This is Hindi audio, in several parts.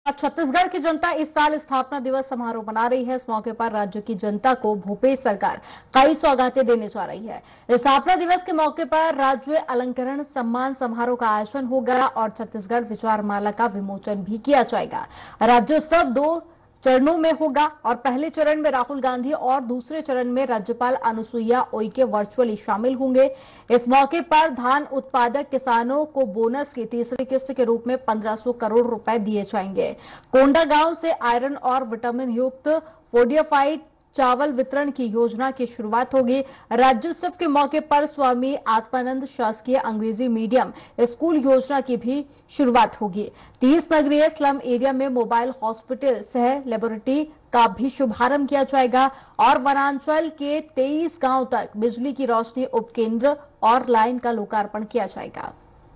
छत्तीसगढ़ की जनता इस साल स्थापना दिवस समारोह मना रही है। इस मौके पर राज्य की जनता को भूपेश सरकार कई सौगातें देने जा रही है। स्थापना दिवस के मौके पर राज्य अलंकरण सम्मान समारोह का आयोजन होगा और छत्तीसगढ़ विचार माला का विमोचन भी किया जाएगा। राज्योत्सव 2 चरणों में होगा और पहले चरण में राहुल गांधी और दूसरे चरण में राज्यपाल अनुसुईया उइके वर्चुअली शामिल होंगे। इस मौके पर धान उत्पादक किसानों को बोनस की तीसरी किस्त के रूप में 1500 करोड़ रुपए दिए जाएंगे। कोंडागांव से आयरन और विटामिन युक्त फोर्टिफाइड चावल वितरण की योजना की शुरुआत होगी। राज्योत्सव के मौके पर स्वामी आत्मानंद शासकीय अंग्रेजी मीडियम स्कूल योजना की भी शुरुआत होगी। 30 नगरीय स्लम एरिया में मोबाइल हॉस्पिटल सह लेबोरेटरी का भी शुभारंभ किया जाएगा और वनांचल के 23 गांव तक बिजली की रोशनी उपकेंद्र और लाइन का लोकार्पण किया जाएगा।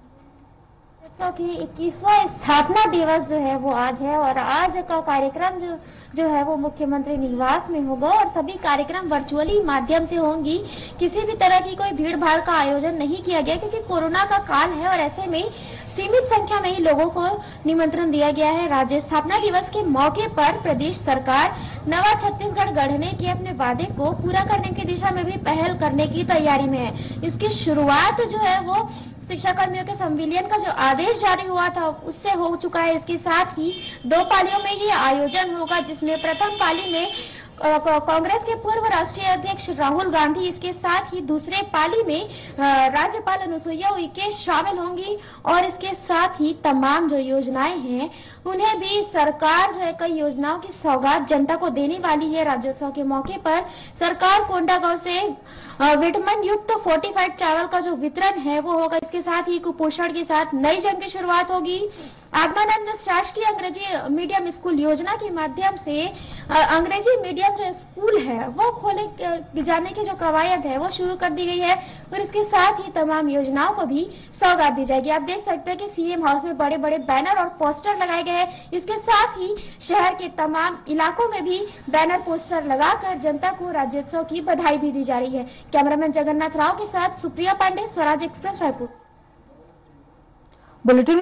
कि 21वां स्थापना दिवस जो है वो आज है और आज का कार्यक्रम जो है वो मुख्यमंत्री निवास में होगा और सभी कार्यक्रम वर्चुअली माध्यम से होंगी। किसी भी तरह की कोई भीड़ भाड़ का आयोजन नहीं किया गया क्योंकि कोरोना का काल है और ऐसे में सीमित संख्या में ही लोगों को निमंत्रण दिया गया है। राज्य स्थापना दिवस के मौके पर प्रदेश सरकार नवा छत्तीसगढ़ गढ़ने के अपने वादे को पूरा करने की दिशा में भी पहल करने की तैयारी में है। इसकी शुरुआत जो है वो शिक्षा कर्मियों के संविलियन का जो आदेश जारी हुआ था उससे हो चुका है। इसके साथ ही 2 पालियों में ये आयोजन होगा जिसमें प्रथम पाली में कांग्रेस के पूर्व राष्ट्रीय अध्यक्ष राहुल गांधी, इसके साथ ही दूसरे पाली में राज्यपाल अनुसुईया उइके शामिल होंगी और इसके साथ ही तमाम जो योजनाएं हैं उन्हें भी सरकार जो है कई योजनाओं की सौगात जनता को देने वाली है। राज्योत्सव के मौके पर सरकार कोंडागांव से विटामिन युक्त फोर्टिफाइड चावल का जो वितरण है वो होगा। इसके साथ ही कुपोषण के साथ नई जंग की शुरुआत होगी। आत्मानंद शासकीय अंग्रेजी मीडियम स्कूल योजना के माध्यम से अंग्रेजी मीडियम जो स्कूल है वो खोले जाने की जो कवायद है वो शुरू कर दी गई है और इसके साथ ही तमाम योजनाओं को भी सौगात दी जाएगी। आप देख सकते हैं कि सीएम हाउस में बड़े बड़े बैनर और पोस्टर लगाए गए हैं। इसके साथ ही शहर के तमाम इलाकों में भी बैनर पोस्टर लगाकर जनता को राज्योत्सव की बधाई भी दी जा रही है। कैमरामैन जगन्नाथ राव के साथ सुप्रिया पांडे, स्वराज एक्सप्रेस, रायपुर। बुलेटिन